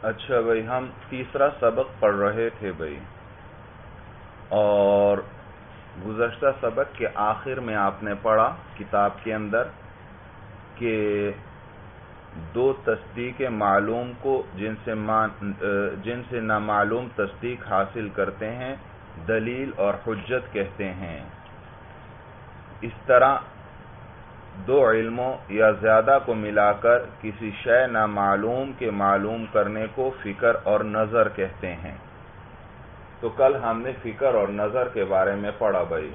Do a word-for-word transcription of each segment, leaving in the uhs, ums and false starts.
اچھا بھائی، ہم تیسرا سبق پڑھ رہے تھے بھائی، اور گزشتہ سبق کے آخر میں آپ نے پڑھا کتاب کے اندر کہ دو تصدیق معلوم کو جن سے جن سے نامعلوم تصدیق حاصل کرتے ہیں دلیل اور حجت کہتے ہیں۔ اس طرح دو علموں یا زیادہ کو ملا کر کسی شے نامعلوم کے معلوم کرنے کو فکر اور نظر کہتے ہیں۔ تو کل ہم نے فکر اور نظر کے بارے میں پڑھا بھائی۔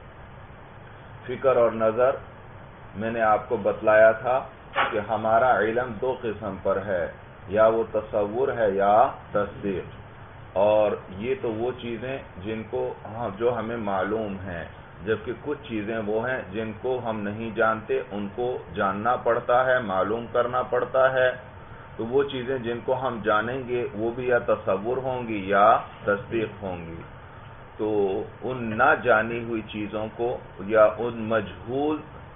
فکر اور نظر میں نے آپ کو بتلایا تھا کہ ہمارا علم دو قسم پر ہے، یا وہ تصور ہے یا تصدیق، اور یہ تو وہ چیزیں جن کو جو ہمیں معلوم ہیں، جبکہ کچھ چیزیں وہ ہیں جن کو ہم نہیں جانتے، ان کو جاننا پڑتا ہے، معلوم کرنا پڑتا ہے۔ تو وہ چیزیں جن کو ہم جانیں گے وہ بھی یا تصور ہوں گی یا تصدیق ہوں گی۔ تو ان نہ جانی ہوئی چیزوں کو یا ان مجہول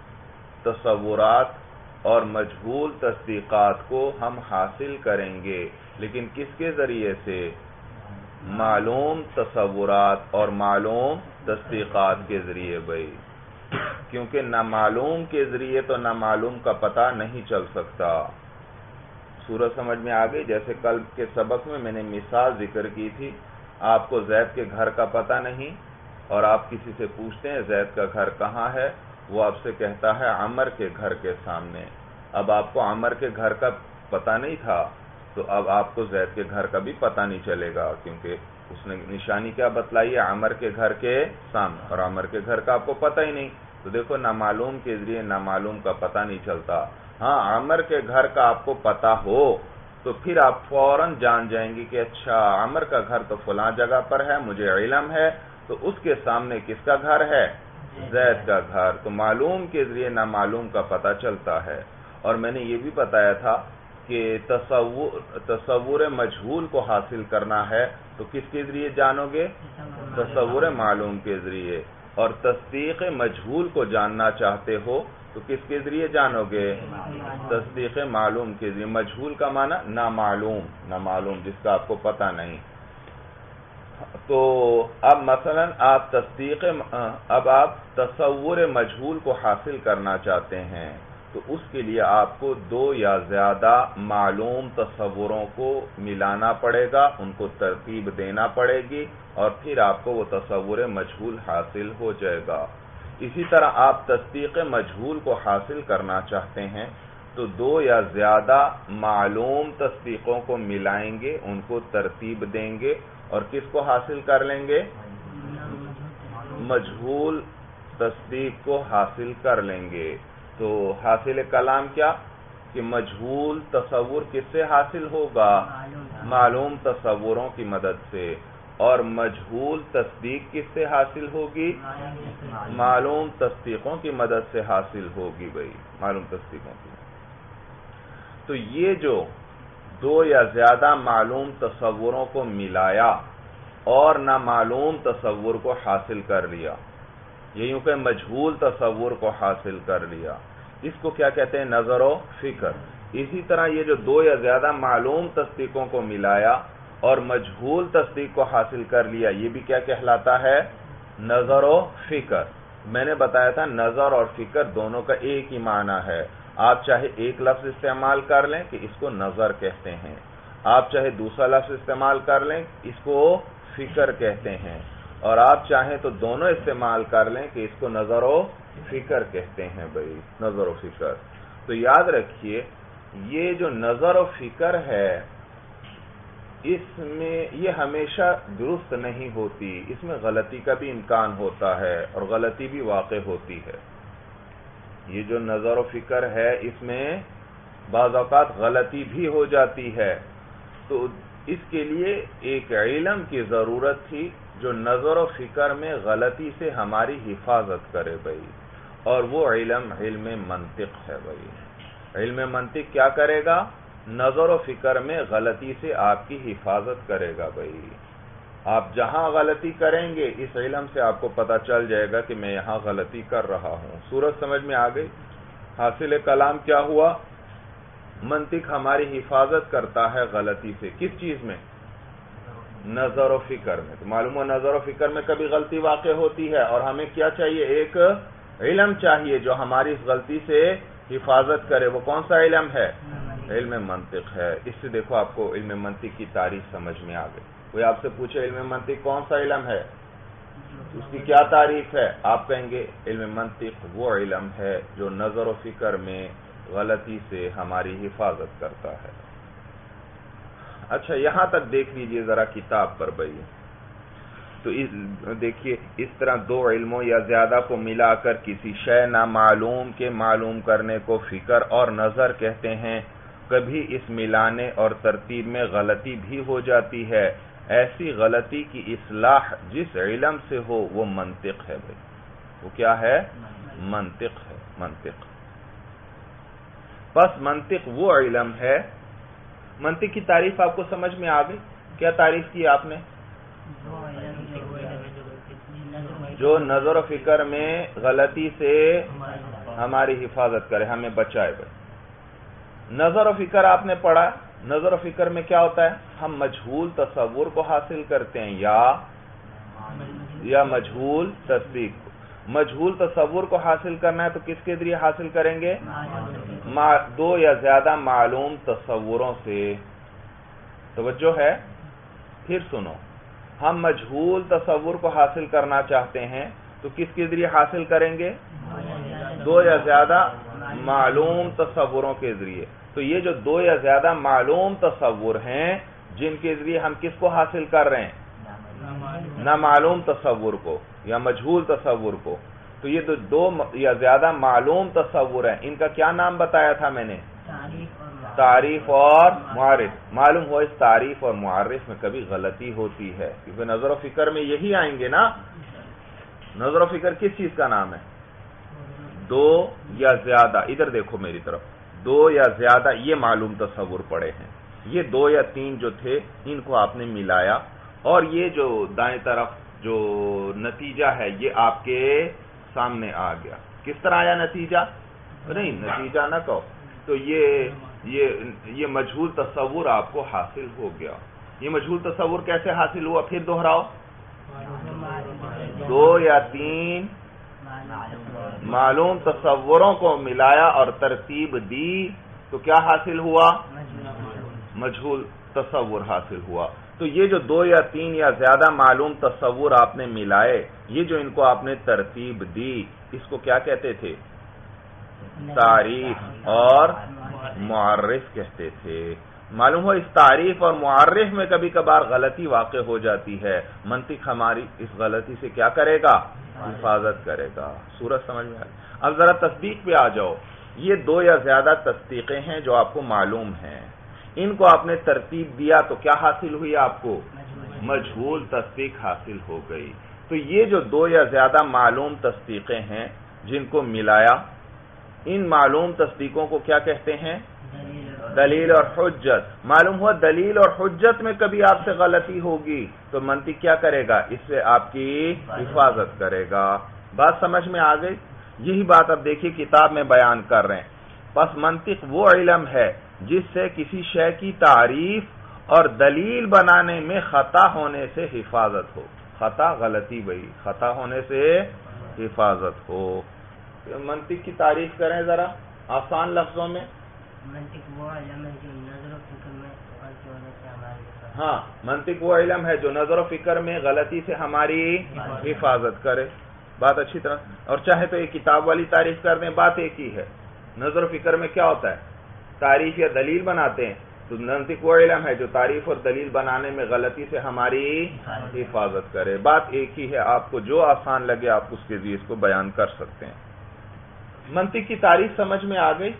تصورات اور مجہول تصدیقات کو ہم حاصل کریں گے، لیکن کس کے ذریعے سے؟ معلوم تصورات اور معلوم تصدیقات کے ذریعے بھائی، کیونکہ نامعلوم کے ذریعے تو نامعلوم کا پتہ نہیں چل سکتا۔ صورت سمجھ میں آ گئی؟ جیسے کل کے سبق میں میں نے مثال ذکر کی تھی، آپ کو زید کے گھر کا پتہ نہیں اور آپ کسی سے پوچھتے ہیں زید کا گھر کہاں ہے، وہ آپ سے کہتا ہے عمر کے گھر کے سامنے۔ اب آپ کو عمر کے گھر کا پتہ نہیں تھا تو اب آپ کو زید کے گھر کا بھی پتہ نہیں چلے گا، کیونکہ اس نے نشانی کیا بتلائی ہے؟ عمر کے گھر کے سامنے، اور عمر کے گھر کا آپ کو پتہ ہی نہیں۔ تو دیکھو نامعلوم کے ذریعے نامعلوم کا پتہ نہیں چلتا۔ ہاں، عمر کے گھر کا آپ کو پتہ ہو تو پھر آپ فوراً جان جائیں گے کہ اچھا عمر کا گھر تو فلاں جگہ پر ہے، مجھے علم ہے، تو اس کے سامنے کس کا گھر ہے؟ زید کا گھر۔ تو معلوم کے ذریعے نامعلوم کا پتہ چلتا ہے۔ اور میں نے یہ بھی بتایا تھا کہ تصور تصور مجہول کو حاصل کرنا ہے تو کس کے ذریعے جانو گے؟ تصور معلوم کے ذریعے۔ اور تصدیق مجہول کو جاننا چاہتے ہو تو کس کے ذریعے جانو گے؟ تصدیق معلوم کے ذریعے۔ مجہول کا معنی نامعلوم، نامعلوم جس کا آپ کو پتہ نہیں۔ تو اب مثلا آپ تصدیق اب آپ تصور مجہول کو حاصل کرنا چاہتے ہیں تو اس کے لیے آپ کو دو یا زیادہ معلوم تصوروں کو ملانا پڑے گا، ان کو ترتیب دینا پڑے گی، اور پھر آپ کو وہ تصور مجہول حاصل ہو جائے گا۔ اسی طرح آپ تصدیق مجہول کو حاصل کرنا چاہتے ہیں تو دو یا زیادہ معلوم تصدیقوں کو ملائیں گے، ان کو ترتیب دیں گے، اور کس کو حاصل کر لیں گے؟ مجہول تصدیق کو حاصل کر لیں گے۔ تو حاصل کلام کیا کہ مجہول تصور کس سے حاصل ہوگا؟ معلوم تصوروں کی مدد سے۔ اور مجہول تصدیق کس سے حاصل ہوگی؟ معلوم تصدیقوں کی مدد سے حاصل ہوگی بھائی، معلوم تصدیقوں کی۔ تو یہ جو دو یا زیادہ معلوم تصوروں کو ملایا اور نامعلوم تصور کو حاصل کر لیا، یہ یوں کہ مجہول تصور کو حاصل کر لیا، اس کو کیا کہتے ہیں؟ نظر و فکر۔ اسی طرح یہ جو دو یا زیادہ معلوم تصدیقوں کو ملایا اور مجہول تصدیق کو حاصل کر لیا، یہ بھی کیا کہلاتا ہے؟ نظر و فکر۔ میں نے بتایا تھا نظر اور فکر دونوں کا ایک ہی معنی ہے۔ آپ چاہے ایک لفظ استعمال کر لیں کہ اس کو نظر کہتے ہیں، آپ چاہے دوسرا لفظ استعمال کر لیں اس کو فکر کہتے ہیں، اور آپ چاہیں تو دونوں استعمال کر لیں کہ اس کو نظر و فکر کہتے ہیں بھائی، نظر و فکر۔ تو یاد رکھیے یہ جو نظر و فکر ہے اس میں یہ ہمیشہ درست نہیں ہوتی، اس میں غلطی کا بھی امکان ہوتا ہے اور غلطی بھی واقع ہوتی ہے۔ یہ جو نظر و فکر ہے اس میں بعض اوقات غلطی بھی ہو جاتی ہے، تو اس کے لیے ایک علم کی ضرورت تھی جو نظر و فکر میں غلطی سے ہماری حفاظت کرے بھائی، اور وہ علم علم منطق ہے بھائی۔ علم منطق کیا کرے گا؟ نظر و فکر میں غلطی سے آپ کی حفاظت کرے گا بھائی۔ آپ جہاں غلطی کریں گے اس علم سے آپ کو پتہ چل جائے گا کہ میں یہاں غلطی کر رہا ہوں۔ صورت سمجھ میں آ گئی؟ حاصل کلام کیا ہوا منطق ہماری حفاظت کرتا ہے غلطی سے. کس چیز میں؟ نظر و فکر میں. تو معلوم ہو نظر و فکر میں کبھی غلطی واقع ہوتی ہے اور ہمیں کیا چاہیے؟ ایک علم چاہیے جو ہماری اس غلطی سے حفاظت کرے. وہ کون سا علم ہے؟ علم منطق ہے. اس سے دیکھو آپ کو علم منطق کی تعریف سمجھ میں آ گئی. کوئی آپ سے پوچھے علم منطق کون سا علم ہے، اس کی کیا تعریف ہے؟ آپ کہیں گے علم منطق وہ علم ہے جو نظر و فکر میں غلطی سے ہماری حفاظت کرتا ہے. اچھا یہاں تک دیکھ لیجئے ذرا کتاب پر بھائی. تو دیکھیے اس طرح دو علموں یا زیادہ کو ملا کر کسی شے نامعلوم کے معلوم کرنے کو فکر اور نظر کہتے ہیں. کبھی اس ملانے اور ترتیب میں غلطی بھی ہو جاتی ہے. ایسی غلطی کی اصلاح جس علم سے ہو وہ منطق ہے بھائی. وہ کیا ہے؟ منطق ہے. منطق. بس منطق وہ علم ہے. منطق کی تعریف آپ کو سمجھ میں آ گئی؟ کیا تعریف کی آپ نے؟ جو نظر و فکر میں غلطی سے ہماری حفاظت کرے، ہمیں بچائے بھائی. نظر و فکر آپ نے پڑھا. نظر و فکر میں کیا ہوتا ہے؟ ہم مجہول تصور کو حاصل کرتے ہیں یا یا مجہول تصدیق کو. مجہول تصور کو حاصل کرنا ہے تو کس کے ذریعے حاصل کریں گے؟ دو یا زیادہ معلوم تصوروں سے. توجہ ہے؟ پھر سنو، ہم مجہول تصور کو حاصل کرنا چاہتے ہیں تو کس کے ذریعے حاصل کریں گے؟ دو یا زیادہ معلوم تصوروں کے ذریعے. تو یہ جو دو یا زیادہ معلوم تصور ہیں جن کے ذریعے ہم کس کو حاصل کر رہے ہیں؟ نامعلوم تصور کو یا مجہول تصور کو. تو یہ دو یا زیادہ معلوم تصور ہیں، ان کا کیا نام بتایا تھا میں نے؟ تعریف اور معرف. معلوم ہو اس تعریف اور معرف میں کبھی غلطی ہوتی ہے کیونکہ نظر و فکر میں یہی آئیں گے نا. نظر و فکر کس چیز کا نام ہے؟ دو یا زیادہ. ادھر دیکھو میری طرف. دو یا زیادہ یہ معلوم تصور پڑے ہیں. یہ دو یا تین جو تھے ان کو آپ نے ملایا اور یہ جو دائیں طرف جو نتیجہ ہے یہ آپ کے سامنے آ گیا. کس طرح آیا نتیجہ؟ نہیں نتیجہ نہ کہو. تو یہ یہ یہ مجہول تصور آپ کو حاصل ہو گیا. یہ مجہول تصور کیسے حاصل ہوا؟ پھر دوہراؤ. دو یا تین معلوم تصوروں کو ملایا اور ترتیب دی تو کیا حاصل ہوا؟ مجہول تصور حاصل ہوا. تو یہ جو دو یا تین یا زیادہ معلوم تصور آپ نے ملائے، یہ جو ان کو آپ نے ترتیب دی، اس کو کیا کہتے تھے؟ تعریف اور معرف کہتے تھے. معلوم ہو اس تعریف اور معرف میں کبھی کبھار غلطی واقع ہو جاتی ہے. منطق ہماری اس غلطی سے کیا کرے گا؟ حفاظت کرے گا. سورج سمجھ میں آ گئی؟ اب ذرا تصدیق پہ آ جاؤ. یہ دو یا زیادہ تصدیقیں ہیں جو آپ کو معلوم ہیں. ان کو آپ نے ترتیب دیا تو کیا حاصل ہوئی آپ کو؟ مجہول تصدیق حاصل ہو گئی. تو یہ جو دو یا زیادہ معلوم تصدیقیں ہیں جن کو ملایا، ان معلوم تصدیقوں کو کیا کہتے ہیں؟ دلیل اور حجت. معلوم ہوا دلیل اور حجت میں کبھی آپ سے غلطی ہوگی تو منطق کیا کرے گا؟ اس سے آپ کی حفاظت کرے گا. بات سمجھ میں آ گئی؟ یہی بات اب دیکھیے کتاب میں بیان کر رہے ہیں. پس منطق وہ علم ہے جس سے کسی شے کی تعریف اور دلیل بنانے میں خطا ہونے سے حفاظت ہو. خطا غلطی بھائی، خطا ہونے سے حفاظت ہو. منطق کی تعریف کریں ذرا آسان لفظوں میں. منطق وہ علم ہے جو نظر و فکر میں غلطی ہونے سے ہماری ہاں منطق وہ علم ہے جو نظر و فکر میں غلطی سے ہماری حفاظت کرے. بات اچھی طرح. اور چاہے تو یہ کتاب والی تعریف کر دیں، بات ایک ہی ہے. نظر و فکر میں کیا ہوتا ہے؟ تعریف یا دلیل بناتے ہیں. تو منطق وہ علم ہے جو تعریف اور دلیل بنانے میں غلطی سے ہماری حفاظت کرے. بات ایک ہی ہے. آپ کو جو آسان لگے آپ اس کے ذریعے اس کو بیان کر سکتے ہیں. منطق کی تعریف سمجھ میں آ گئی؟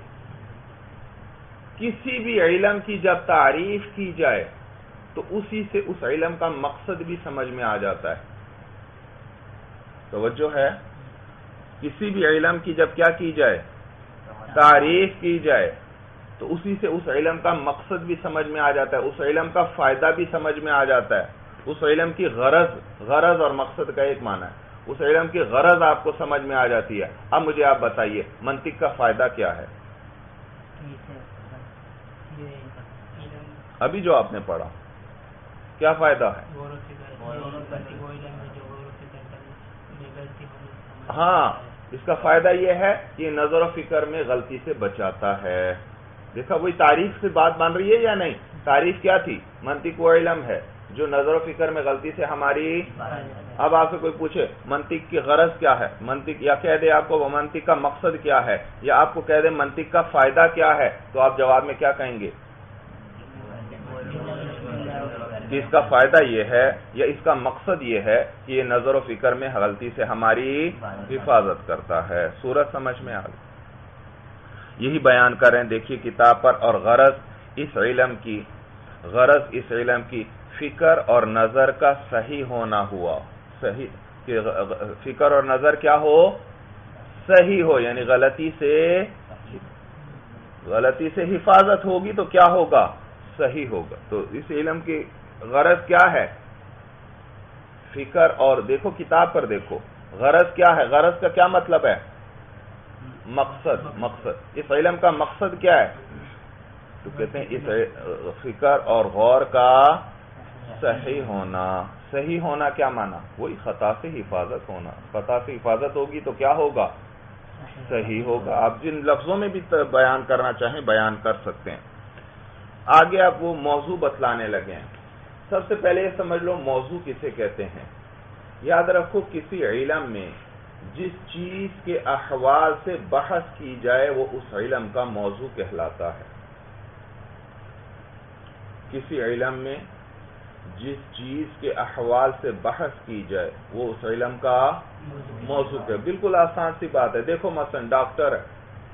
کسی بھی علم کی جب تعریف کی جائے تو اسی سے اس علم کا مقصد بھی سمجھ میں آ جاتا ہے. توجہ ہے؟ کسی بھی علم کی جب کیا کی جائے؟ تعریف کی جائے تو اسی سے اس علم کا مقصد بھی سمجھ میں آ جاتا ہے، اس علم کا فائدہ بھی سمجھ میں آ جاتا ہے، اس علم کی غرض. غرض اور مقصد کا ایک معنی ہے. اس علم کی غرض آپ کو سمجھ میں آ جاتی ہے. اب مجھے آپ بتائیے منطق کا فائدہ کیا ہے؟ ابھی جو آپ نے پڑھا کیا فائدہ ہے؟ ہاں، اس کا فائدہ یہ ہے کہ یہ نظر و فکر میں غلطی سے بچاتا ہے. دیکھا وہی تعریف سے بات بن رہی ہے یا نہیں؟ تعریف کیا تھی؟ منطق وہ علم ہے جو نظر و فکر میں غلطی سے ہماری. اب آپ سے کوئی پوچھے منطق کی غرض کیا ہے، منطق یا کہہ دے آپ کو وہ منطق کا مقصد کیا ہے، یا آپ کو کہہ دے منطق کا فائدہ کیا ہے، تو آپ جواب میں کیا کہیں گے؟ کہ اس کا فائدہ یہ ہے یا اس کا مقصد یہ ہے کہ یہ نظر و فکر میں غلطی سے ہماری حفاظت کرتا ہے. صورت سمجھ میں آ گئی؟ یہی بیان کر رہے ہیں دیکھیے کتاب پر. اور غرض اس علم کی غرض اس علم کی فکر اور نظر کا صحیح ہونا ہوا. صحیح کہ فکر اور نظر کیا ہو؟ صحیح ہو، یعنی غلطی سے غلطی سے حفاظت ہوگی تو کیا ہوگا؟ صحیح ہوگا. تو اس علم کی غرض کیا ہے؟ فکر. اور دیکھو کتاب پر دیکھو غرض کیا ہے، غرض کا کیا مطلب ہے؟ مقصد. مقصد اس علم کا مقصد کیا ہے؟ تو کہتے ہیں اس فکر اور غور کا صحیح ہونا. صحیح ہونا کیا مانا؟ وہی خطا سے حفاظت ہونا. خطا سے حفاظت ہوگی تو کیا ہوگا؟ صحیح ہوگا. آپ جن لفظوں میں بھی بیان کرنا چاہیں بیان کر سکتے ہیں. آگے آپ وہ موضوع بتلانے لگے ہیں. سب سے پہلے یہ سمجھ لو موضوع کسے کہتے ہیں. یاد رکھو کسی علم میں جس چیز کے احوال سے بحث کی جائے وہ اس علم کا موضوع کہلاتا ہے. کسی علم میں جس چیز کے احوال سے بحث کی جائے وہ اس علم کا موضوع ہے. بالکل آسان سی بات ہے. دیکھو مثلا ڈاکٹر ہے،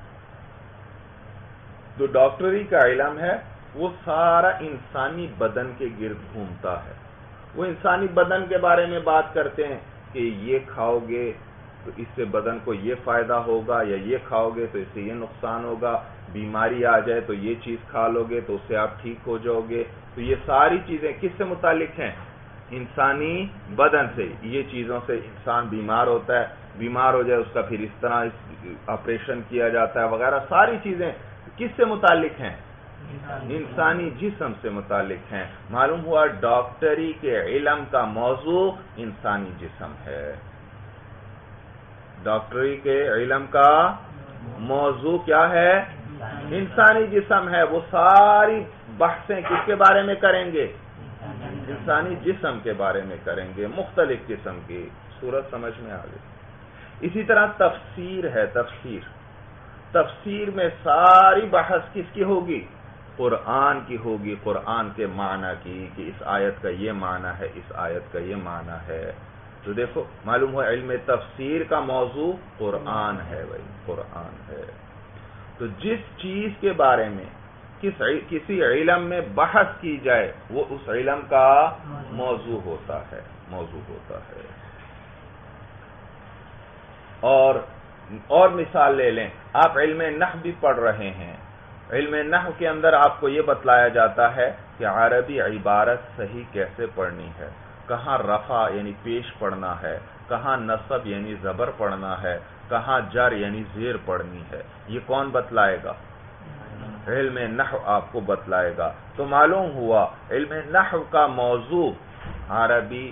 جو ڈاکٹری کا علم ہے وہ سارا انسانی بدن کے گرد گھومتا ہے. وہ انسانی بدن کے بارے میں بات کرتے ہیں کہ یہ کھاؤ گے تو اس سے بدن کو یہ فائدہ ہوگا، یا یہ کھاؤ گے تو اس سے یہ نقصان ہوگا، بیماری آ جائے تو یہ چیز کھا لو گے تو اس سے آپ ٹھیک ہو جاؤ گے. تو یہ ساری چیزیں کس سے متعلق ہیں؟ انسانی بدن سے. یہ چیزوں سے انسان بیمار ہوتا ہے، بیمار ہو جائے اس کا پھر اس طرح آپریشن کیا جاتا ہے وغیرہ. ساری چیزیں کس سے متعلق ہیں؟ انسانی جسم سے متعلق ہیں. معلوم ہوا ڈاکٹری کے علم کا موضوع انسانی جسم ہے. ڈاکٹری کے علم کا موضوع کیا ہے؟ انسانی جسم ہے. وہ ساری بحثیں کس کے بارے میں کریں گے؟ انسانی جسم کے بارے میں کریں گے، مختلف قسم کی. صورت سمجھ میں آ گئی. اسی طرح تفسیر ہے. تفسیر تفسیر میں ساری بحث کس کی ہوگی؟ قرآن کی ہوگی. قرآن کے معنی کی کہ اس آیت کا یہ معنی ہے، اس آیت کا یہ معنی ہے. تو دیکھو معلوم ہوا علم تفسیر کا موضوع قرآن ہے. بھائی قرآن ہے. تو جس چیز کے بارے میں کس کسی علم میں بحث کی جائے وہ اس علم کا موضوع ہوتا ہے. موضوع ہوتا ہے. اور اور مثال لے لیں. آپ علم نحو بھی پڑھ رہے ہیں. علم نحو کے اندر آپ کو یہ بتلایا جاتا ہے کہ عربی عبارت صحیح کیسے پڑھنی ہے، کہاں رفع یعنی پیش پڑھنا ہے، کہاں نصب یعنی زبر پڑھنا ہے، کہاں جر یعنی زیر پڑھنی ہے. یہ کون بتلائے گا؟ علم نحو آپ کو بتلائے گا. تو معلوم ہوا علم نحو کا موضوع عربی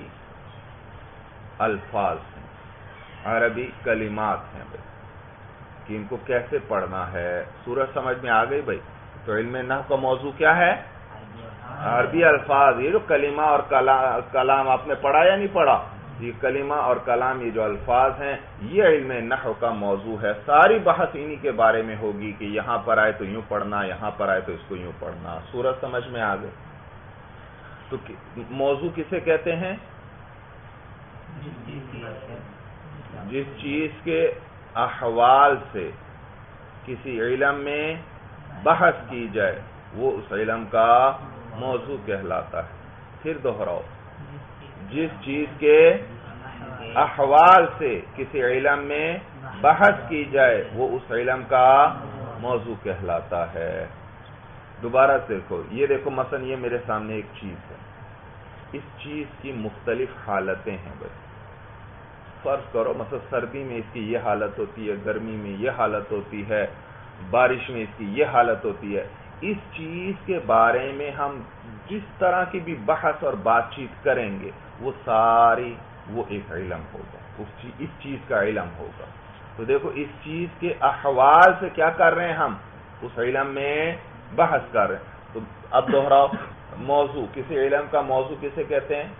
الفاظ ہیں، عربی کلمات ہیں بھائی، کہ ان کو کیسے پڑھنا ہے. سورج سمجھ میں آ گئی بھائی. تو علم نحو کا موضوع کیا ہے؟ عربی الفاظ. یہ جو کلمہ اور کلام آپ نے پڑھا یا نہیں پڑھا؟ یہ کلمہ اور کلام یہ جو الفاظ ہیں یہ علم نحو کا موضوع ہے. ساری بحث انہی کے بارے میں ہوگی کہ یہاں پر آئے تو یوں پڑھنا، یہاں پر آئے تو اس کو یوں پڑھنا. سورج سمجھ میں آ گئی. تو موضوع کسے کہتے ہیں؟ جس چیز کے احوال سے کسی علم میں بحث کی جائے وہ اس علم کا موضوع کہلاتا ہے. پھر دوہراؤ. جس چیز کے احوال سے کسی علم میں بحث کی جائے وہ اس علم کا موضوع کہلاتا ہے. دوبارہ دیکھو. یہ دیکھو مثلا یہ میرے سامنے ایک چیز ہے. اس چیز کی مختلف حالتیں ہیں بھائی. فرض کرو مثلا سردی میں اس کی یہ حالت ہوتی ہے، گرمی میں یہ حالت ہوتی ہے، بارش میں اس کی یہ حالت ہوتی ہے. اس چیز کے بارے میں ہم جس طرح کی بھی بحث اور بات چیت کریں گے وہ ساری وہ ایک علم ہوگا، اس چیز کا علم ہوگا۔ تو دیکھو اس چیز کے احوال سے کیا کر رہے ہیں ہم، اس علم میں بحث کر رہے ہیں۔ تو اب دوہراؤ، موضوع، کسی علم کا موضوع کسے کہتے ہیں؟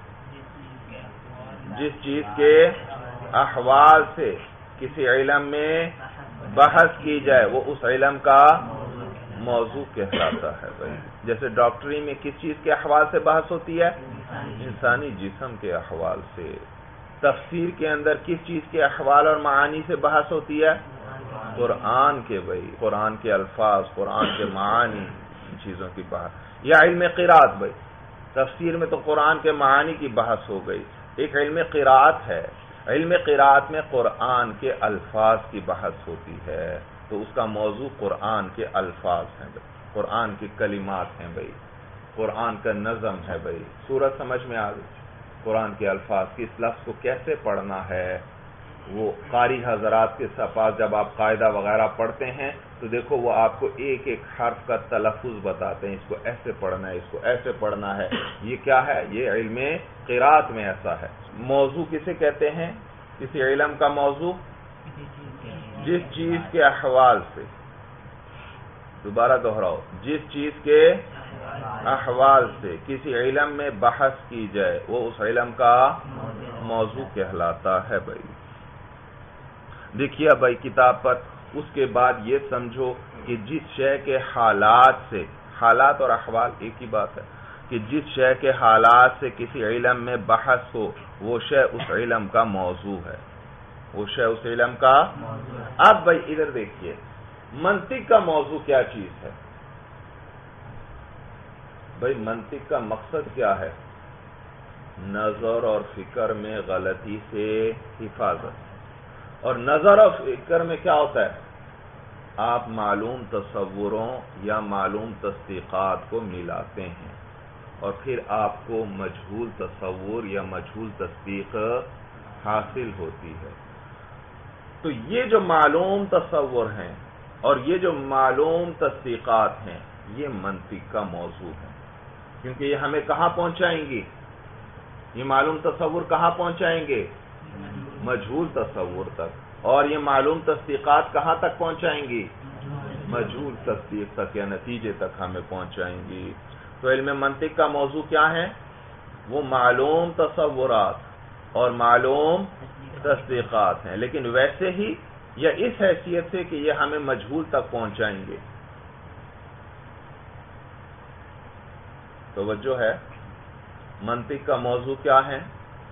جس چیز کے احوال سے کسی علم میں بحث کی جائے وہ اس علم کا موضوع کہلاتا ہے بھائی۔ جیسے ڈاکٹری میں کس چیز کے احوال سے بحث ہوتی ہے؟ انسانی جسم کے احوال سے۔ تفسیر کے اندر کس چیز کے احوال اور معانی سے بحث ہوتی ہے؟ قرآن کے بھائی، قرآن کے الفاظ، قرآن کے معانی، ان چیزوں کی بحث۔ یا علم قرات بھائی، تفسیر میں تو قرآن کے معانی کی بحث ہو گئی، ایک علم قرات ہے، علم قرات میں قرآن کے الفاظ کی بحث ہوتی ہے، تو اس کا موضوع قرآن کے الفاظ ہیں بھائی، قرآن کی کلمات ہیں بھائی، قرآن کا نظم ہے بھائی۔ سورت سمجھ میں آ گئی؟ قرآن کے الفاظ، کس لفظ کو کیسے پڑھنا ہے، وہ قاری حضرات کے پاس جب آپ قاعدہ وغیرہ پڑھتے ہیں تو دیکھو وہ آپ کو ایک ایک حرف کا تلفظ بتاتے ہیں، اس کو ایسے پڑھنا ہے، اس کو ایسے پڑھنا ہے۔ یہ کیا ہے؟ یہ علم قرات میں ایسا ہے۔ موضوع کسے کہتے ہیں؟ کسی علم کا موضوع جس چیز کے احوال سے، دوبارہ دوہراؤ، جس چیز کے احوال سے کسی علم میں بحث کی جائے وہ اس علم کا موضوع کہلاتا ہے بھائی۔ دیکھیے بھائی کتاب پر، اس کے بعد یہ سمجھو کہ جس شے کے حالات سے، حالات اور احوال ایک ہی بات ہے، کہ جس شے کے حالات سے کسی علم میں بحث ہو وہ شے اس علم کا موضوع ہے، وہ شے اس علم کا۔ اب بھائی ادھر دیکھیے، منطق کا موضوع کیا چیز ہے؟ بھائی منطق کا مقصد کیا ہے؟ نظر اور فکر میں غلطی سے حفاظت۔ اور نظر اور فکر میں کیا ہوتا ہے؟ آپ معلوم تصوروں یا معلوم تصدیقات کو ملاتے ہیں اور پھر آپ کو مجہول تصور یا مجہول تصدیق حاصل ہوتی ہے۔ تو یہ جو معلوم تصور ہیں اور یہ جو معلوم تصدیقات ہیں یہ منطق کا موضوع ہے، کیونکہ یہ ہمیں کہاں پہنچائیں گی؟ یہ معلوم تصور کہاں پہنچائیں گے؟ مجہول تصور تک۔ اور یہ معلوم تصدیقات کہاں تک پہنچائیں گی؟ مجہول تصدیق تک یا نتیجے تک ہمیں پہنچائیں گی۔ تو علم منطق کا موضوع کیا ہے؟ وہ معلوم تصورات اور معلوم تصدیقات ہیں، لیکن ویسے ہی یا اس حیثیت سے کہ یہ ہمیں مجہول تک پہنچائیں گے۔ توجہ ہے؟ منطق کا موضوع کیا ہے؟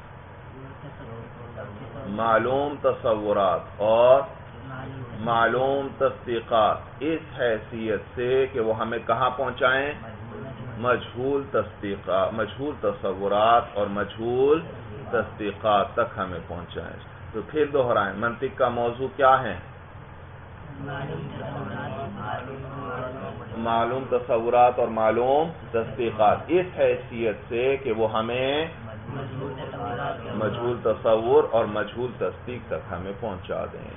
معلوم تصورات اور معلوم تصدیقات، اس حیثیت سے کہ وہ ہمیں کہاں پہنچائیں؟ مجہول تصدیقات، مجہول تصورات اور مجہول تصدیقات تک ہمیں پہنچائیں۔ تو پھر دوہرائیں، منطق کا موضوع کیا ہے؟ معلوم تصورات اور معلوم تصدیقات، اس حیثیت سے کہ وہ ہمیں مجہول تصور اور مجہول تصدیق تک ہمیں پہنچا دیں۔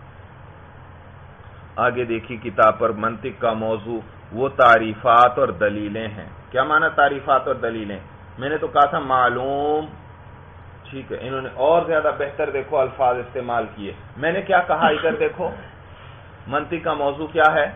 آگے دیکھیے کتاب پر، منطق کا موضوع وہ تعریفات اور دلیلیں ہیں۔ کیا معنی تعریفات اور دلیلیں؟ میں نے تو کہا تھا معلوم، ٹھیک ہے، انہوں نے اور زیادہ بہتر دیکھو الفاظ استعمال کیے۔ میں نے کیا کہا؟ ادھر دیکھو، منطق کا موضوع کیا ہے؟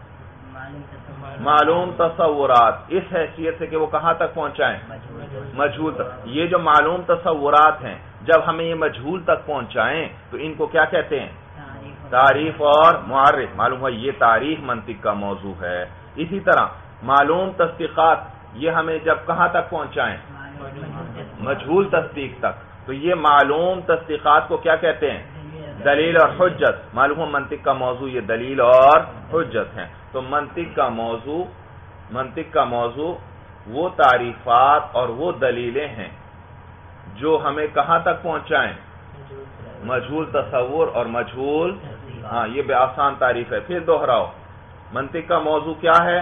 معلوم تصورات، اس حیثیت سے کہ وہ کہاں تک پہنچائیں؟ مجہول تک۔ یہ جو معلوم تصورات ہیں جب ہمیں یہ مجہول تک پہنچائیں تو ان کو کیا کہتے ہیں؟ تعریف اور معرف۔ معلوم ہے یہ تعریف منطق کا موضوع ہے۔ اسی طرح معلوم تصدیقات، یہ ہمیں جب کہاں تک پہنچائیں؟ مجہول تصدیق تک، تو یہ معلوم تصدیقات کو کیا کہتے ہیں؟ دلیل اور حجت۔ معلوم ہے منطق کا موضوع یہ دلیل اور حجت ہیں۔ تو منطق کا موضوع منطق کا موضوع وہ تعریفات اور وہ دلیلیں ہیں جو ہمیں کہاں تک پہنچائیں؟ مجہول تصور اور مجہول، ہاں یہ بے آسان تعریف ہے۔ پھر دوہراؤ، منطق کا موضوع کیا ہے؟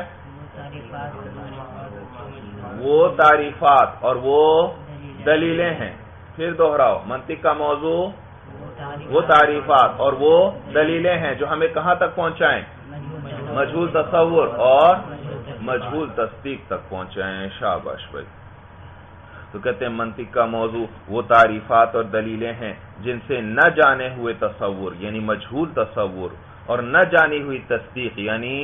وہ تعریفات اور وہ دلیلیں ہیں۔ پھر دوہراؤ، منطق کا موضوع وہ تعریفات اور وہ دلیلیں ہیں جو ہمیں کہاں تک پہنچائیں؟ مجہول تصور اور مجہول تصدیق تک پہنچے ہیں. شاباش بھائی. تو کہتے ہیں منطق کا موضوع وہ تعریفات اور دلیلیں ہیں جن سے نہ جانے ہوئے تصور یعنی مجہول تصور اور نہ جانی ہوئی تصدیق یعنی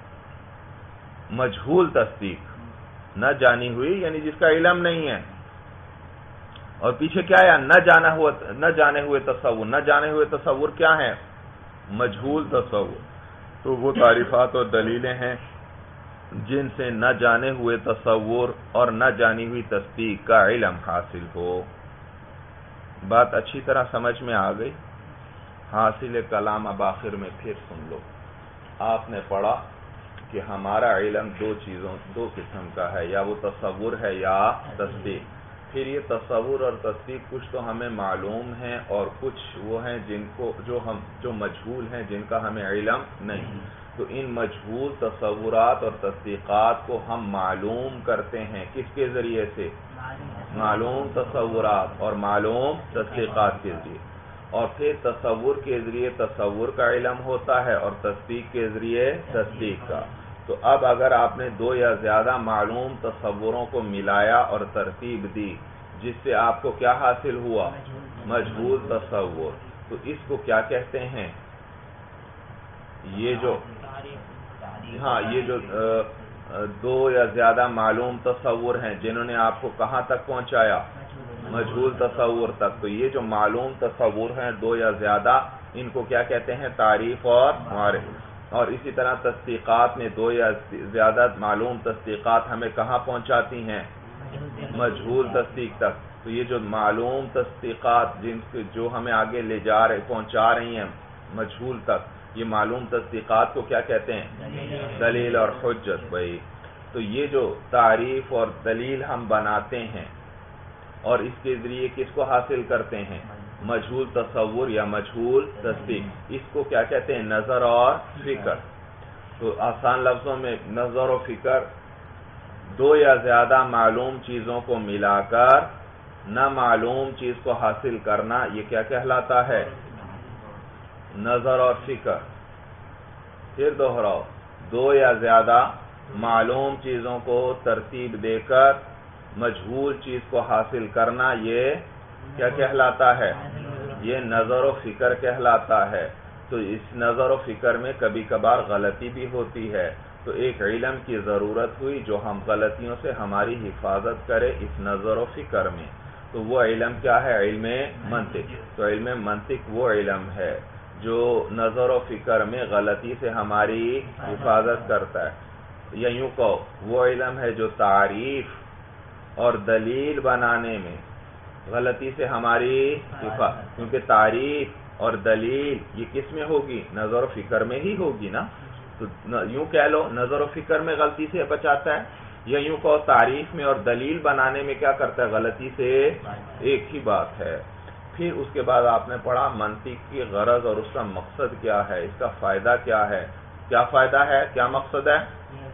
مجہول تصدیق، نہ جانی ہوئی یعنی جس کا علم نہیں ہے، اور پیچھے کیا ہے نہ جانا ہوا نہ جانے ہوئے تصور. نہ جانے ہوئے تصور کیا ہے؟ مجہول تصور. تو وہ تعریفات اور دلیلیں ہیں جن سے نہ جانے ہوئے تصور اور نہ جانی ہوئی تصدیق کا علم حاصل ہو. بات اچھی طرح سمجھ میں آ گئی؟ حاصل کلام اب آخر میں پھر سن لو. آپ نے پڑھا کہ ہمارا علم دو چیزوں دو قسم کا ہے، یا وہ تصور ہے یا تصدیق. پھر یہ تصور اور تصدیق کچھ تو ہمیں معلوم ہیں اور کچھ وہ ہیں جن کو جو ہم جو مجہول ہیں جن کا ہمیں علم نہیں. تو ان مجہول تصورات اور تصدیقات کو ہم معلوم کرتے ہیں کس کے ذریعے سے؟ معلوم تصورات اور معلوم تصدیقات کے ذریعے. اور پھر تصور کے ذریعے تصور کا علم ہوتا ہے اور تصدیق کے ذریعے تصدیق کا. تو اب اگر آپ نے دو یا زیادہ معلوم تصوروں کو ملایا اور ترتیب دی جس سے آپ کو کیا حاصل ہوا؟ مجہول تصور. تو اس کو کیا کہتے ہیں؟ یہ جو ہاں یہ جو دو یا زیادہ معلوم تصور ہیں جنہوں نے آپ کو کہاں تک پہنچایا؟ مجہول تصور تک. تو یہ جو معلوم تصور ہیں دو یا زیادہ، ان کو کیا کہتے ہیں؟ تعریف اور معرفت. اور اسی طرح تصدیقات میں دو یا زیادہ معلوم تصدیقات ہمیں کہاں پہنچاتی ہیں؟ مجہول تصدیق تک. تو یہ جو معلوم تصدیقات جن جو ہمیں آگے لے جا رہے پہنچا رہی ہیں مجہول تک، یہ معلوم تصدیقات کو کیا کہتے ہیں؟ دلیل اور حجت. بھائی تو یہ جو تعریف اور دلیل ہم بناتے ہیں اور اس کے ذریعے کس کو حاصل کرتے ہیں؟ مجہول تصور یا مجہول تصدیق. اس کو کیا کہتے ہیں؟ نظر اور فکر. تو آسان لفظوں میں نظر و فکر دو یا زیادہ معلوم چیزوں کو ملا کر نہ معلوم چیز کو حاصل کرنا، یہ کیا کہلاتا ہے؟ نظر اور فکر. پھر دوہراؤ، دو یا زیادہ معلوم چیزوں کو ترتیب دے کر مجہول چیز کو حاصل کرنا، یہ کیا کہلاتا ہے؟ یہ نظر و فکر کہلاتا ہے. تو اس نظر و فکر میں کبھی کبھار غلطی بھی ہوتی ہے، تو ایک علم کی ضرورت ہوئی جو ہم غلطیوں سے ہماری حفاظت کرے اس نظر و فکر میں. تو وہ علم کیا ہے؟ علم منطق. تو علم منطق وہ علم ہے جو نظر و فکر میں غلطی سے ہماری حفاظت کرتا ہے. یا یوں کہو وہ علم ہے جو تعریف اور دلیل بنانے میں غلطی سے ہماری حفاظت، کیونکہ تعریف اور دلیل یہ کس میں ہوگی؟ نظر و فکر میں ہی ہوگی نا. تو یوں کہہ لو نظر و فکر میں غلطی سے بچاتا ہے، یا یوں کہو تعریف میں اور دلیل بنانے میں کیا کرتا ہے؟ غلطی سے. ایک ہی بات ہے. پھر اس کے بعد آپ نے پڑھا منطق کی غرض اور اس کا مقصد کیا ہے، اس کا فائدہ کیا ہے. کیا فائدہ ہے، کیا مقصد ہے؟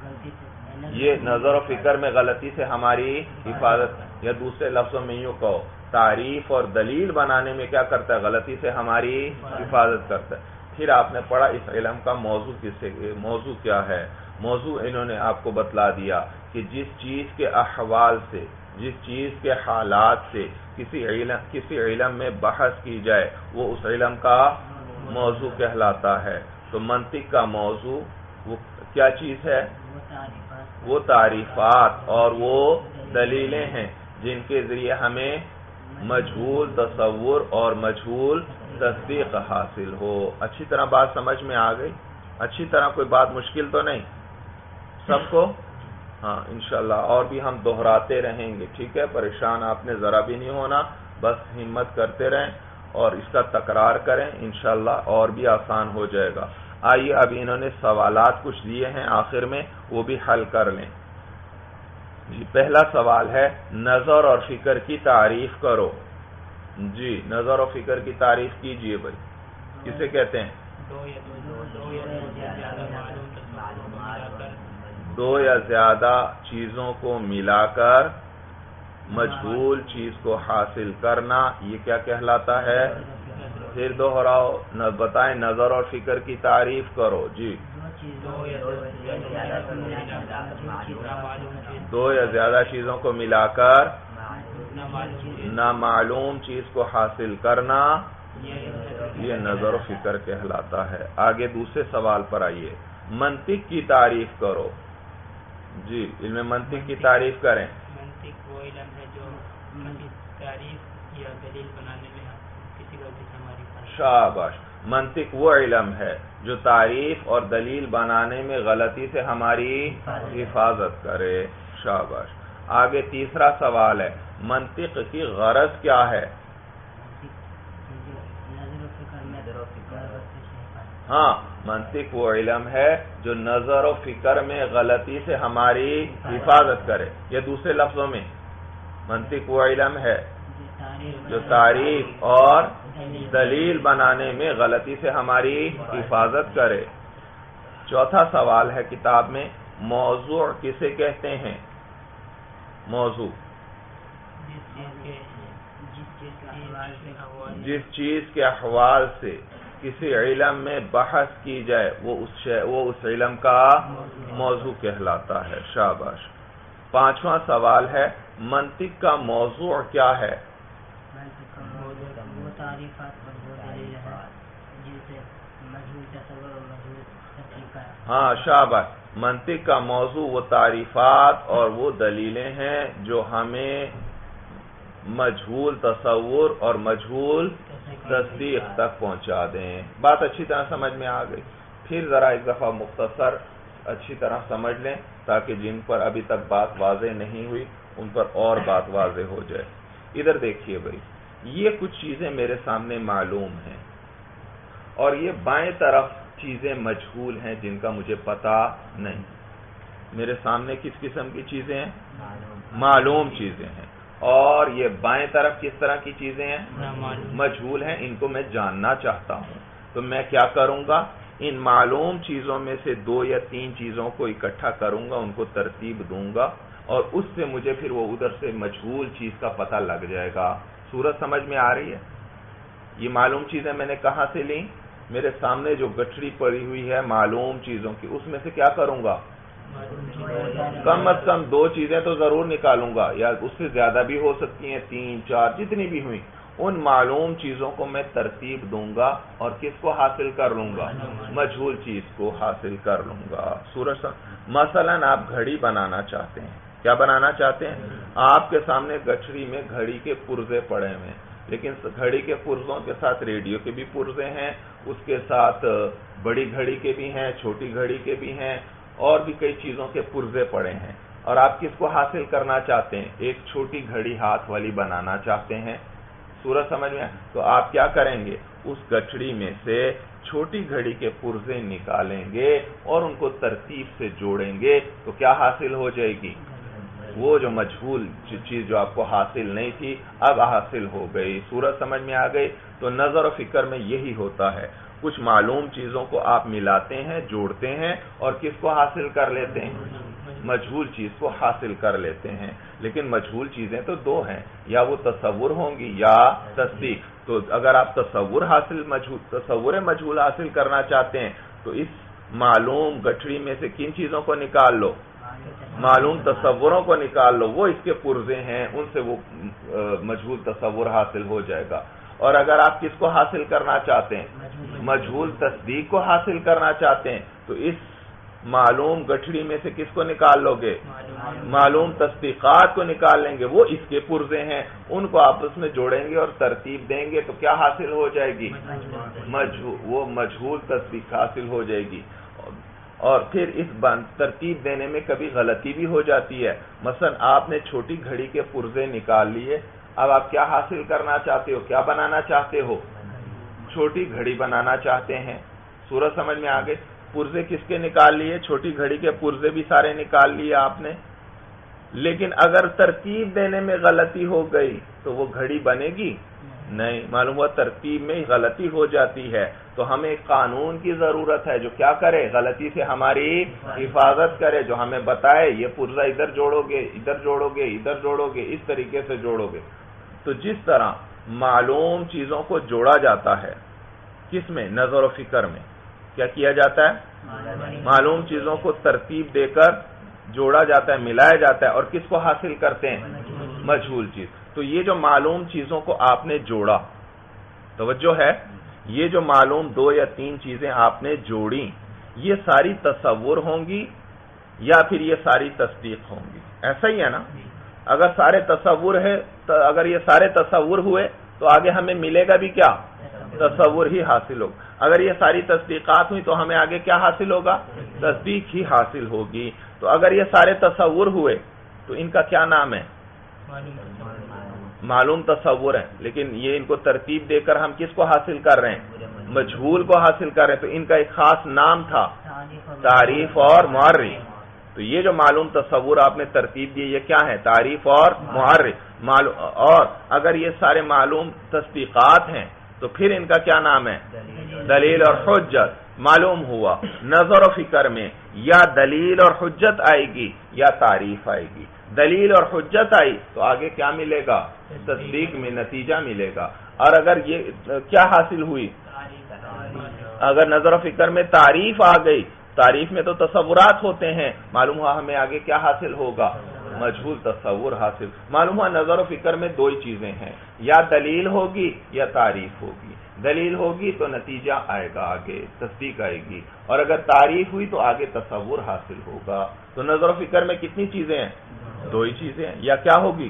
یہ نظر و فکر میں غلطی سے ہماری حفاظت، یا دوسرے لفظوں میں یوں کہو تعریف اور دلیل بنانے میں کیا کرتا ہے؟ غلطی سے ہماری حفاظت کرتا ہے. پھر آپ نے پڑھا اس علم کا موضوع کس سے موضوع کیا ہے. موضوع انہوں نے آپ کو بتلا دیا کہ جس چیز کے احوال سے، جس چیز کے حالات سے کسی علم کسی علم میں بحث کی جائے وہ اس علم کا موضوع کہلاتا ہے. تو منطق کا موضوع وہ کیا چیز ہے؟ وہ تعریفات اور وہ دلیلیں ہیں جن کے ذریعے ہمیں مجہول تصور اور مجہول تصدیق حاصل ہو. اچھی طرح بات سمجھ میں آ گئی؟ اچھی طرح کوئی بات مشکل تو نہیں سب کو؟ ہاں انشاءاللہ اور بھی ہم دہراتے رہیں گے. ٹھیک ہے، پریشان آپ نے ذرا بھی نہیں ہونا، بس ہمت کرتے رہیں اور اس کا تکرار کریں، انشاءاللہ اور بھی آسان ہو جائے گا. آئیے اب انہوں نے سوالات کچھ دیے ہیں آخر میں، وہ بھی حل کر لیں. جی پہلا سوال ہے نظر اور فکر کی تعریف کرو. جی نظر و فکر کی تعریف کیجئے بھائی. کسے کہتے ہیں؟ دو یا زیادہ چیزوں کو ملا کر مجہول چیز کو حاصل کرنا، یہ کیا کہلاتا ہے؟ پھر دوہراؤ، بتائیں نظر اور فکر کی تعریف کرو. جی دو دو یا زیادہ چیزوں کو ملا کر نامعلوم چیز کو حاصل کرنا یہ نظر و فکر کہلاتا ہے۔ آگے دوسرے سوال پر آئیے، منطق کی تعریف کرو۔ جی، علم منطق کی تعریف کریں۔ منطق وہ علم ہے جو تعریف یا دلیل بنانے میں کسی غلطی سے ہماری شاباش، منطق وہ علم ہے جو تعریف اور دلیل بنانے میں غلطی سے ہماری حفاظت کرے۔ شاباش۔ آگے تیسرا سوال ہے، منطق کی غرض کیا ہے؟ ہاں، منطق وہ علم ہے جو نظر و فکر میں غلطی سے ہماری حفاظت کرے، یا دوسرے لفظوں میں منطق وہ علم ہے جو تعریف اور دلیل بنانے میں غلطی سے ہماری حفاظت کرے۔ چوتھا سوال ہے کتاب میں، موضوع کسے کہتے ہیں؟ موضوع جس چیز کے احوال سے کسی علم میں بحث کی جائے وہ اس وہ اس علم کا موضوع کہلاتا ہے۔ شاباش۔ پانچواں سوال ہے، منطق کا موضوع کیا ہے؟ ہاں شاباش، منطق کا موضوع وہ تعریفات اور وہ دلیلیں ہیں جو ہمیں مجہول تصور اور مجہول تصدیق تک پہنچا دیں۔ بات اچھی طرح سمجھ میں آ گئی؟ پھر ذرا ایک دفعہ مختصر اچھی طرح سمجھ لیں تاکہ جن پر ابھی تک بات واضح نہیں ہوئی ان پر اور بات واضح ہو جائے۔ ادھر دیکھیے بھائی، یہ کچھ چیزیں میرے سامنے معلوم ہیں اور یہ بائیں طرف چیزیں مجہول ہیں جن کا مجھے پتہ نہیں۔ میرے سامنے کس قسم کی چیزیں ہیں؟ معلوم چیزیں ہیں، اور یہ بائیں طرف کس طرح کی چیزیں ہیں؟ مجہول ہیں، ان کو میں جاننا چاہتا ہوں۔ تو میں کیا کروں گا؟ ان معلوم چیزوں میں سے دو یا تین چیزوں کو اکٹھا کروں گا، ان کو ترتیب دوں گا، اور اس سے مجھے پھر وہ ادھر سے مجہول چیز کا پتہ لگ جائے گا۔ صورت سمجھ میں آ رہی ہے؟ یہ معلوم چیزیں میں نے کہاں سے لیں؟ میرے سامنے جو گٹھڑی پڑی ہوئی ہے معلوم چیزوں کی، اس میں سے کیا کروں گا؟ کم از کم دو چیزیں تو ضرور نکالوں گا، یا اس سے زیادہ بھی ہو سکتی ہیں، تین چار جتنی بھی ہوئی۔ ان معلوم چیزوں کو میں ترتیب دوں گا اور کس کو حاصل کر لوں گا؟ مجہول چیز کو حاصل کر لوں گا۔ سورج مثلا آپ گھڑی بنانا چاہتے ہیں، کیا بنانا چاہتے ہیں؟ آپ کے سامنے گٹھڑی میں گھڑی کے پرزے پڑے ہوئے ہیں، لیکن گھڑی کے پرزوں کے ساتھ ریڈیو کے بھی پرزے ہیں، اس کے ساتھ بڑی گھڑی کے بھی ہیں، چھوٹی گھڑی کے بھی ہیں، اور بھی کئی چیزوں کے پرزے پڑے ہیں، اور آپ کس کو حاصل کرنا چاہتے ہیں؟ ایک چھوٹی گھڑی ہاتھ والی بنانا چاہتے ہیں۔ سورج سمجھ میں؟ تو آپ کیا کریں گے؟ اس گٹھڑی میں سے چھوٹی گھڑی کے پرزے نکالیں گے اور ان کو ترتیب سے جوڑیں گے، تو کیا حاصل ہو جائے گی؟ وہ جو مجہول چیز جو آپ کو حاصل نہیں تھی اب حاصل ہو گئی۔ سورج سمجھ میں آ گئی؟ تو نظر و فکر میں یہی ہوتا ہے، کچھ معلوم چیزوں کو آپ ملاتے ہیں، جوڑتے ہیں، اور کس کو حاصل کر لیتے ہیں؟ مجہول چیز کو حاصل کر لیتے ہیں۔ لیکن مجہول چیزیں تو دو ہیں، یا وہ تصور ہوں گی یا تصدیق۔ تو اگر آپ تصور حاصل مجہول تصور مجہول حاصل کرنا چاہتے ہیں تو اس معلوم گٹھڑی میں سے کن چیزوں کو نکال لو؟ معلوم تصوروں کو نکال لو، وہ اس کے پرزے ہیں، ان سے وہ مجہول تصور حاصل ہو جائے گا۔ اور اگر آپ کس کو حاصل کرنا چاہتے ہیں؟ مجہول تصدیق کو حاصل کرنا چاہتے ہیں، تو اس معلوم گٹھڑی میں سے کس کو نکال لو گے؟ معلوم تصدیقات کو نکال لیں گے، وہ اس کے پرزے ہیں، ان کو آپس میں جوڑیں گے اور ترتیب دیں گے، تو کیا حاصل ہو جائے گی؟ وہ مجہول تصدیق حاصل ہو جائے گی۔ اور پھر اس ترتیب دینے میں کبھی غلطی بھی ہو جاتی ہے۔ مثلا آپ نے چھوٹی گھڑی کے پرزے نکال لیے، اب آپ کیا حاصل کرنا چاہتے ہو؟ کیا بنانا چاہتے ہو؟ چھوٹی گھڑی بنانا چاہتے ہیں۔ سورج سمجھ میں آ گئی؟ پرزے کس کے نکال لیے؟ چھوٹی گھڑی کے پرزے بھی سارے نکال لیے آپ نے، لیکن اگر ترتیب دینے میں غلطی ہو گئی تو وہ گھڑی بنے گی نہیں، معلوم ہوا ترتیب میں ہی غلطی ہو جاتی ہے۔ تو ہمیں ایک قانون کی ضرورت ہے جو کیا کرے؟ غلطی سے ہماری حفاظت کرے، جو ہمیں بتائے یہ پرزہ ادھر جوڑو گے، ادھر جوڑو گے، ادھر جوڑو گے، اس طریقے سے جوڑو گے۔ تو جس طرح معلوم چیزوں کو جوڑا جاتا ہے، کس میں؟ نظر و فکر میں کیا کیا جاتا ہے؟ معلوم چیزوں کو ترتیب دے کر جوڑا جاتا ہے، ملایا جاتا ہے، اور کس کو حاصل کرتے ہیں؟ مجہول چیز۔ تو یہ جو معلوم چیزوں کو آپ نے جوڑا، توجہ ہے، یہ جو معلوم دو یا تین چیزیں آپ نے جوڑی، یہ ساری تصور ہوں گی یا پھر یہ ساری تصدیق ہوں گی؟ ایسا ہی ہے نا؟ اگر سارے تصور ہے، اگر یہ سارے تصور ہوئے تو آگے ہمیں ملے گا بھی کیا؟ تصور ہی حاصل ہوگا۔ اگر یہ ساری تصدیقات ہوئی تو ہمیں آگے کیا حاصل ہوگا؟ تصدیق ہی حاصل ہوگی۔ تو اگر یہ سارے تصور ہوئے تو ان کا کیا نام ہے؟ معلوم تصور ہے، لیکن یہ ان کو ترتیب دے کر ہم کس کو حاصل کر رہے ہیں؟ مجہول کو حاصل کر رہے ہیں۔ تو ان کا ایک خاص نام تھا، تعریف اور معرف۔ تو یہ جو معلوم تصور آپ نے ترتیب دی، یہ کیا ہے؟ تعریف اور معرف۔ اور اگر یہ سارے معلوم تصدیقات ہیں تو پھر ان کا کیا نام ہے؟ دلیل اور حجت۔ معلوم ہوا نظر و فکر میں یا دلیل اور حجت آئے گی یا تعریف آئے گی۔ دلیل اور حجت آئی تو آگے کیا ملے گا؟ تصدیق میں نتیجہ ملے گا۔ اور اگر یہ کیا حاصل ہوئی؟ اگر نظر و فکر میں تعریف آ گئی، تعریف میں تو تصورات ہوتے ہیں، معلوم ہوا ہمیں آگے کیا حاصل ہوگا؟ مجہول تصور حاصل۔ معلوم ہوا نظر و فکر میں دو ہی چیزیں ہیں، یا دلیل ہوگی یا تعریف ہوگی۔ دلیل ہوگی تو نتیجہ آئے گا، آگے تصدیق آئے گی، اور اگر تعریف ہوئی تو آگے تصور حاصل ہوگا۔ تو نظر و فکر میں کتنی چیزیں ہیں؟ دو ہی چیزیں ہیں، یا کیا ہوگی؟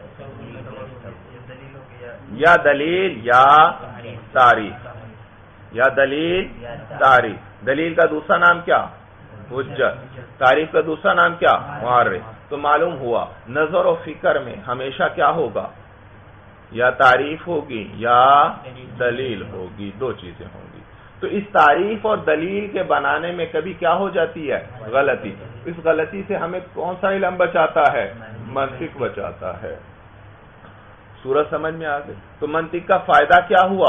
یا دلیل یا تعریف، یا دلیل تعریف۔ دلیل کا دوسرا نام کیا؟ حجت۔ تعریف کا دوسرا نام کیا؟ معرف۔ تو معلوم ہوا نظر و فکر میں ہمیشہ کیا ہوگا؟ یا تعریف ہوگی یا دلیل ہوگی، دو چیزیں ہوں گی۔ تو اس تعریف اور دلیل کے بنانے میں کبھی کیا ہو جاتی ہے؟ غلطی۔ اس غلطی سے ہمیں کون سا علم بچاتا ہے؟ منطق بچاتا ہے۔ سورج سمجھ میں آ گئی؟ تو منطق کا فائدہ کیا ہوا؟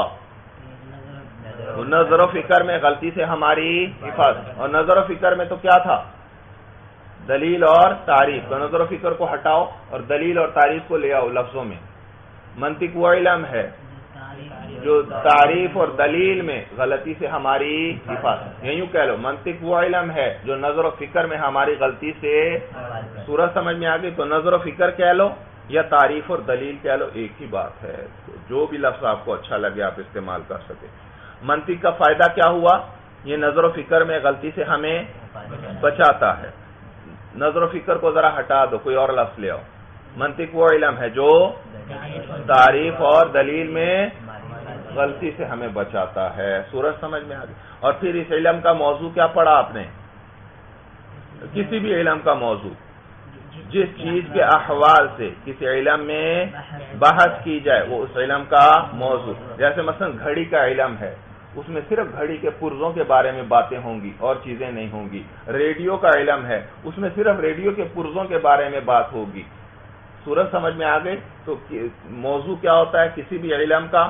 نظر و فکر میں غلطی سے ہماری حفاظت۔ اور نظر و فکر میں تو کیا تھا؟ دلیل اور تعریف۔ تو نظر و فکر کو ہٹاؤ اور دلیل اور تعریف کو لے آؤ لفظوں میں۔ منطق وہ علم ہے جو تعریف اور دلیل میں غلطی سے ہماری حفاظت، یوں کہہ لو منطق وہ علم ہے جو نظر و فکر میں ہماری غلطی سے۔ سورج سمجھ میں آ گئی؟ تو نظر و فکر کہہ لو یا تعریف اور دلیل کہہ لو، ایک ہی بات ہے۔ تو جو بھی لفظ آپ کو اچھا لگے آپ استعمال کر سکے۔ منطق کا فائدہ کیا ہوا؟ یہ نظر و فکر میں غلطی سے ہمیں بچاتا ہے۔ نظر و فکر کو ذرا ہٹا دو، کوئی اور لفظ لے آؤ۔ منطق وہ علم ہے جو تعریف اور دلیل میں غلطی سے ہمیں بچاتا ہے۔ سورج سمجھ میں آ گئی؟ اور پھر اس علم کا موضوع کیا پڑھا آپ نے؟ کسی بھی علم کا موضوع جس چیز کے احوال سے کسی علم میں بحث کی جائے وہ اس علم کا موضوع۔ جیسے مثلا گھڑی کا علم ہے، اس میں صرف گھڑی کے پرزوں کے بارے میں باتیں ہوں گی اور چیزیں نہیں ہوں گی۔ ریڈیو کا علم ہے، اس میں صرف ریڈیو کے پرزوں کے بارے میں بات ہوگی۔ سورج سمجھ میں آ گئی؟ تو موضوع کیا ہوتا ہے کسی بھی علم کا؟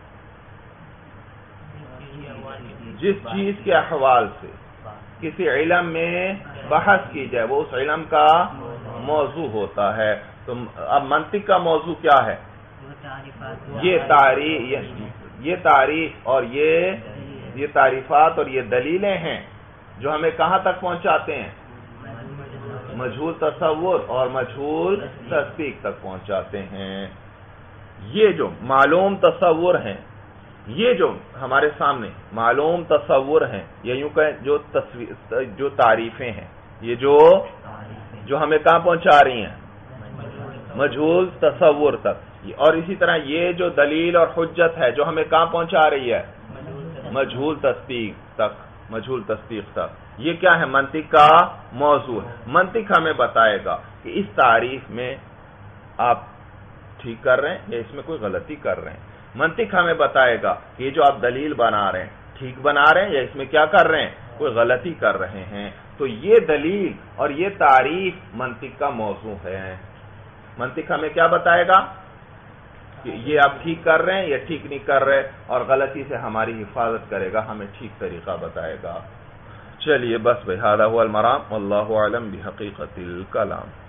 جس چیز کے احوال سے کسی علم میں بحث کی جائے وہ اس علم کا موضوع ہوتا ہے۔ تو اب منطق کا موضوع کیا ہے؟ یہ تعریف یہ تعریف اور یہ یہ تعریفات اور یہ دلیلیں ہیں جو ہمیں کہاں تک پہنچاتے ہیں؟ مجہول تصور اور مجہول تصدیق تک پہنچاتے ہیں۔ یہ جو معلوم تصور ہیں، یہ جو ہمارے سامنے معلوم تصور ہیں، یہ یوں کہیں جو جو تعریفیں ہیں، یہ جو جو ہمیں کہاں پہنچا رہی ہیں؟ مجہول تصور تک۔ اور اسی طرح یہ جو دلیل اور حجت ہے جو ہمیں کہاں پہنچا رہی ہے؟ مجہول تصدیق تک مجہول تصدیق تک۔ یہ کیا ہے؟ منطق کا موضوع ہے۔ منطق ہمیں بتائے گا کہ اس تعریف میں آپ ٹھیک کر رہے ہیں یا اس میں کوئی غلطی کر رہے ہیں۔ منطق ہمیں بتائے گا کہ یہ جو آپ دلیل بنا رہے ہیں ٹھیک بنا رہے ہیں یا اس میں کیا کر رہے ہیں؟ کوئی غلطی کر رہے ہیں۔ تو یہ دلیل اور یہ تعریف منطق کا موضوع ہے۔ منطق ہمیں کیا بتائے گا کہ یہ آپ ٹھیک کر رہے ہیں یا ٹھیک نہیں کر رہے، اور غلطی سے ہماری حفاظت کرے گا، ہمیں ٹھیک طریقہ بتائے گا۔ چلیے بس بھائی، ھذا ھو المرام واللہ اعلم بحقیقت الکلام۔